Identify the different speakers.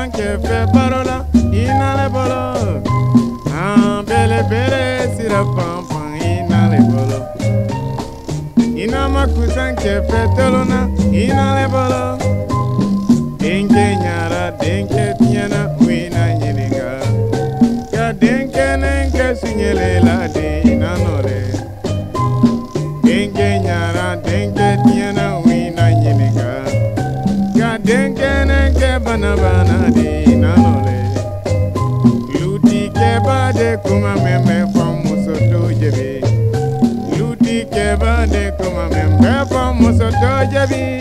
Speaker 1: kusan ke fe barola inale bolo bele bele sira pam pam inale bolo inama kusan ke fe tolona inale bolo denke nyara denke tiana wina nyininga ya denke nenke sinyele la de inanole denke nyara denke tiana wina nyininga ya denke nenke bana bana de inanole luti ke bade kuma membe fam musoto jebe luti ke bade kuma membe fam musoto jebe